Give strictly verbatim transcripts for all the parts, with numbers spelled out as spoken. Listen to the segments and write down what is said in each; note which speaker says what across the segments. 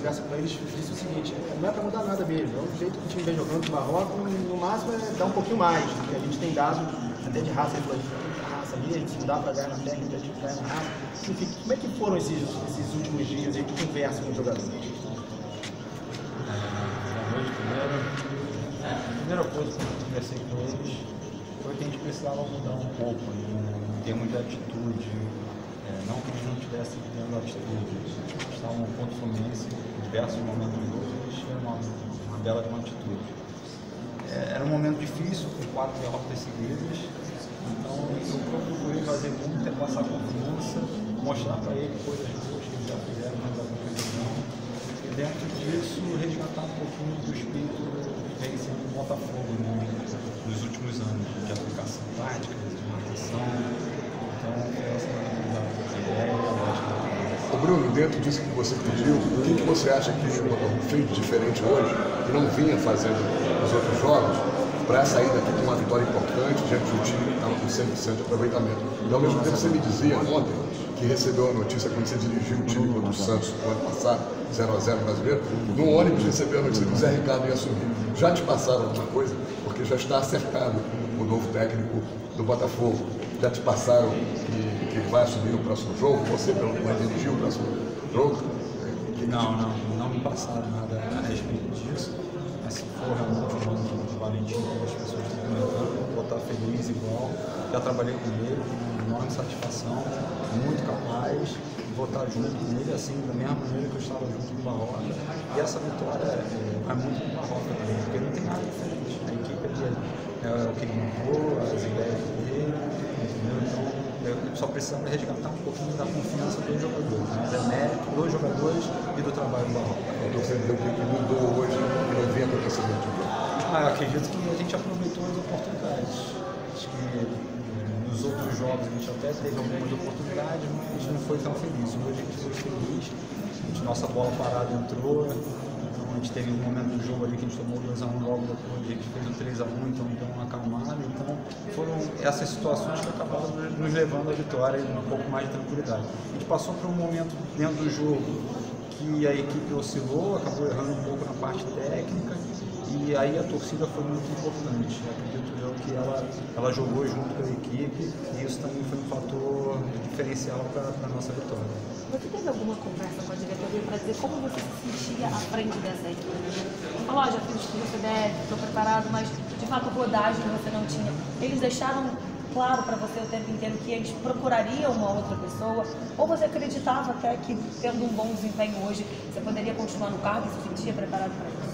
Speaker 1: conversa com eles, disse o seguinte, não é para mudar nada mesmo, é o jeito que o time vem jogando com o Marrocos, no máximo é dar um pouquinho mais, porque a gente tem dado até de raça, ele falou, a raça ali, se não dá para ganhar na técnica, a gente ganha na raça. Enfim, como é que foram esses, esses últimos dias aí de conversa com os jogadores?
Speaker 2: Boa noite, primeiro. A primeira coisa que eu conversei com eles foi que a gente precisava mudar um pouco em termos de atitude. É, não que eles não estivessem tendo atitude, eles estavam no ponto Fluminense em diversos momentos do jogo, eles tinham uma, uma bela de uma atitude. É, era um momento difícil, com quatro derrotas seguidas, então eu procurei fazer muito, é passar confiança, mostrar para ele coisas boas que eles já fizeram, mas a competição. E dentro disso, resgatar um pouquinho do espírito que vem sendo o Botafogo, né, nos últimos anos, de aplicação tática, de marcação. Então, essa é a ideia, eu acho que...
Speaker 3: Ô Bruno, dentro disso que você pediu, o que, que você acha que o Botafogo fez de diferente hoje, que não vinha fazendo nos outros jogos, para sair daqui com uma vitória importante, diante do time que estava com cem por cento de aproveitamento? E ao mesmo tempo você me dizia ontem que recebeu a notícia quando você dirigiu o time contra o Santos no ano passado, zero a zero brasileiro, no ônibus recebeu a notícia que o Zé Ricardo ia assumir. Já te passaram alguma coisa? Porque já está acertado o novo técnico do Botafogo. Já te passaram que, que ele vai assumir o próximo jogo? Você pelo menos vai dirigir o próximo jogo?
Speaker 2: Não, não, não me passaram nada a respeito disso. Mas se for realmente um ano do Valentim, as pessoas estão comentando, vou estar feliz igual. Já trabalhei com ele, com enorme satisfação, muito capaz. Vou estar junto com ele, assim, da mesma maneira que eu estava junto com o Barroca. E essa vitória é, vai muito com o Barroca também, porque não tem nada diferente. A equipe dele é o que ele montou, as ideias dele, entendeu? Então, eu só precisamos resgatar um pouquinho da confiança dos jogadores, mas é mérito dos jogadores e do trabalho do Barroca.
Speaker 3: Então você entendeu o que mudou hoje e não vinha acontecendo no time?
Speaker 2: Ah, eu acredito que a gente aproveitou as oportunidades. Acho que nos outros jogos a gente até teve algumas oportunidades, mas a gente não foi tão feliz. Hoje a gente foi feliz, a gente, nossa bola parada entrou, então a gente teve um momento do jogo ali que a gente tomou dois a um logo depois, a gente fez o três a um, então deu uma acalmada. Então foram essas situações que acabaram nos levando à vitória e um pouco mais de tranquilidade. A gente passou por um momento dentro do jogo que a equipe oscilou, acabou errando um pouco na parte técnica. E aí a torcida foi muito importante. Acredito eu que ela, ela jogou junto com a equipe e isso também foi um fator diferencial para a nossa vitória.
Speaker 4: Você teve alguma conversa com a diretoria para dizer como você se sentia à frente dessa equipe? Você falou, oh, já fiz o que você deve, estou preparado, mas de fato rodagem você não tinha. Eles deixaram claro para você o tempo inteiro que eles procurariam uma outra pessoa? Ou você acreditava até que, tendo um bom desempenho hoje, você poderia continuar no cargo e se sentia preparado para isso?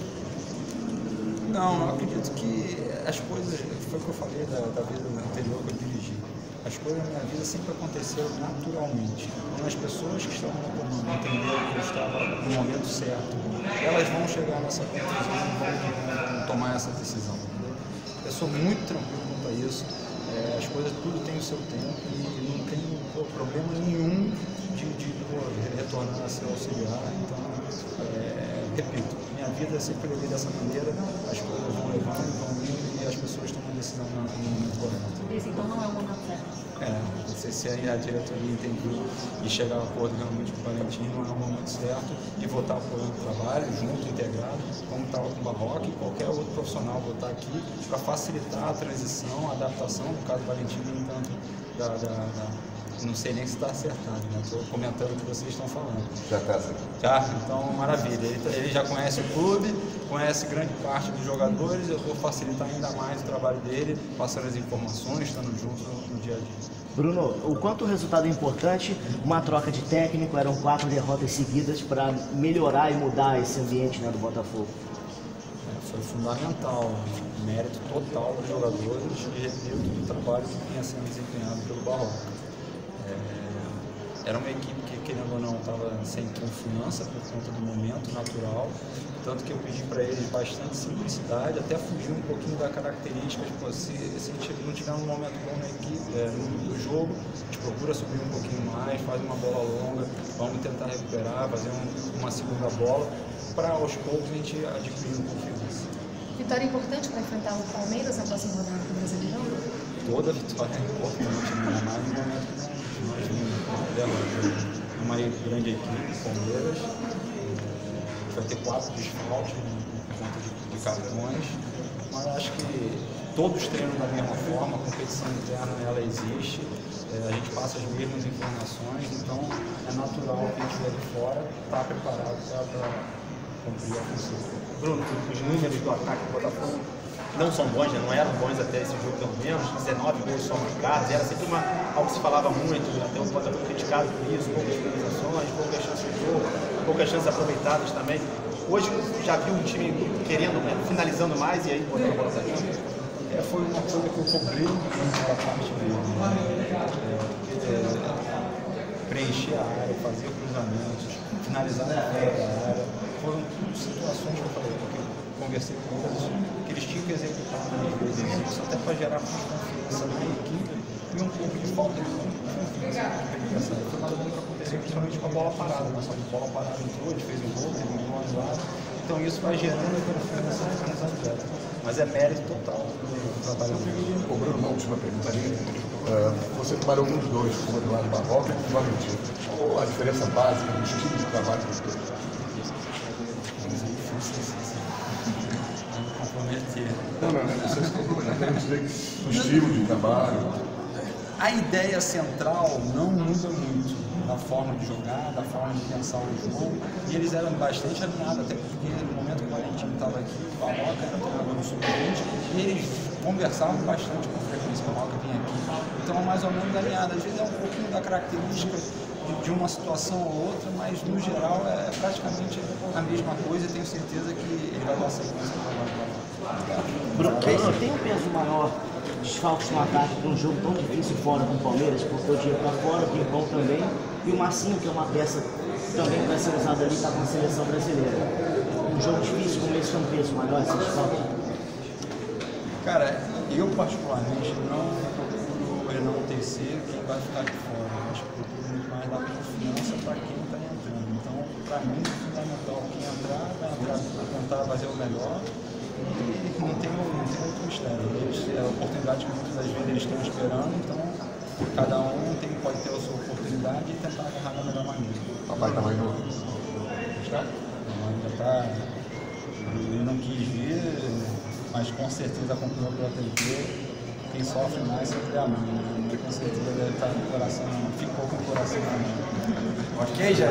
Speaker 2: Não, eu acredito que as coisas, foi o que eu falei da, da vida anterior que eu dirigi, as coisas na minha vida sempre aconteceram naturalmente. Quando as pessoas que estavam no comando entenderam que eu estava no momento certo, elas vão chegar nessa conclusão e vão, vão tomar essa decisão. Eu sou muito tranquilo quanto a isso, é, as coisas tudo tem o seu tempo e não tem pô, problema nenhum de, de pô, retornar a ser auxiliar. Então, é, repito, minha vida sempre levei dessa maneira, as coisas vão levando, vão indo e as pessoas tomam decisão no momento correto.
Speaker 4: Esse então não é o momento certo?
Speaker 2: É, não sei se a diretoria entendeu e chegar a acordo realmente com o Valentim, não é o momento certo de votar apoiando o trabalho, junto, integrado, como estava com o Barroca e qualquer outro profissional votar aqui para facilitar a transição, a adaptação, no caso do Valentim, no entanto, da, da, da não sei nem se está acertado, né? Estou comentando o que vocês estão falando.
Speaker 3: Já está acertado.
Speaker 2: Já? Então, maravilha. Ele, ele já conhece o clube, conhece grande parte dos jogadores, eu vou facilitar ainda mais o trabalho dele, passando as informações, estando junto no, no dia a dia.
Speaker 5: Bruno, o quanto o resultado é importante, uma troca de técnico, eram quatro derrotas seguidas para melhorar e mudar esse ambiente, né, do Botafogo?
Speaker 2: É, foi fundamental, mérito total dos jogadores e repito do trabalho que vinha sendo desempenhado pelo Barroca. É, era uma equipe que, querendo ou não, estava sem confiança por conta do momento natural, tanto que eu pedi para eles bastante simplicidade, até fugir um pouquinho da característica, tipo, se, se a gente não tiver um momento bom na equipe, é, no, no jogo, a gente procura subir um pouquinho mais, faz uma bola longa, vamos tentar recuperar, fazer um, uma segunda bola, para aos poucos a gente adquirir confiança.
Speaker 4: Vitória importante para enfrentar o Palmeiras na próxima rodada do Brasileirão?
Speaker 2: Toda vitória é importante, ainda mais no momento que nós vimos derrota. Uma grande equipe, Palmeiras, ter quatro desfalques por conta de, de cartões, mas acho que todos treinam da mesma forma, a competição interna ela existe, é, a gente passa as mesmas informações, então é natural que a gente estiver de fora estar preparado para cumprir a função.
Speaker 1: Bruno, os números do ataque do Botafogo não são bons, né? Não eram bons até esse jogo, pelo menos, dezenove gols só marcados, era sempre uma, algo que se falava muito, até o Botafogo criticado por isso, poucas finalizações, poucas chances de jogo, poucas chances aproveitadas também. Hoje já viu um time querendo, né, finalizando mais e aí botando a bola pra dentro.
Speaker 2: É, foi uma coisa que eu cobrei muito da parte dele, né? é, é, preencher a área, fazer cruzamentos, finalizar na fora da área, foram tudo situações que eu falei, porque eu conversei com eles, que eles tinham que executar no exercício, até para gerar mais confiança na equipe e um pouco de falta de confiança. Foi mais ou menos o que aconteceu, principalmente com a bola parada, né? Só que a bola parada entrou, a gente fez um gol, terminou um lado, então isso vai gerando a confiança nos atletas. Mas é mérito total do trabalho dele.
Speaker 3: Ô Bruno, uma última pergunta ali. Uh, você trabalhou com os dois, com o Eduardo Barroca e com o Valentim. Qual a diferença básica do estilo de trabalho dos dois? Não, não, não precisa se comprometer. Eu quero dizer que o estilo de trabalho.
Speaker 2: A ideia central não muda muito da forma de jogar, da forma de pensar o jogo, e eles eram bastante alinhados, até porque no momento que o Valentim estava aqui, o Barroca era treinador do sub vinte, e eles conversavam bastante com frequência, o Barroca vinha aqui, então é mais ou menos alinhado. Às vezes é um pouquinho da característica de uma situação ou outra, mas no geral é praticamente a mesma coisa, e tenho certeza que ele vai dar sequência para o trabalho.
Speaker 5: Bruno, tem um peso maior desfalques no ataque para um jogo tão difícil fora com o Palmeiras, porque o Diego está fora, o Pimpão também, e o Marcinho, que é uma peça também vai ser usada ali, está com a seleção brasileira. Um jogo difícil como esse, tem um peso maior, esse desfalque?
Speaker 2: Cara, eu particularmente não procuro enaltecer quem vai ficar de fora, acho que procuro muito mais dar confiança para quem está entrando. Então, para mim, é fundamental quem entrar, vai entrar para tentar fazer o melhor. E não tem, não tem outro mistério. Eles, é a oportunidade que muitas das vezes eles estão esperando, então cada um tem, pode ter a sua oportunidade e tentar agarrar da melhor maneira.
Speaker 3: Papai está mais novo. Está?
Speaker 2: Não, ainda está. Ele não quis vir, mas com certeza acompanhou pela T V. Quem sofre mais sempre é a mãe. Com certeza deve estar no coração, ficou com o coração na mão.
Speaker 1: Ok, já.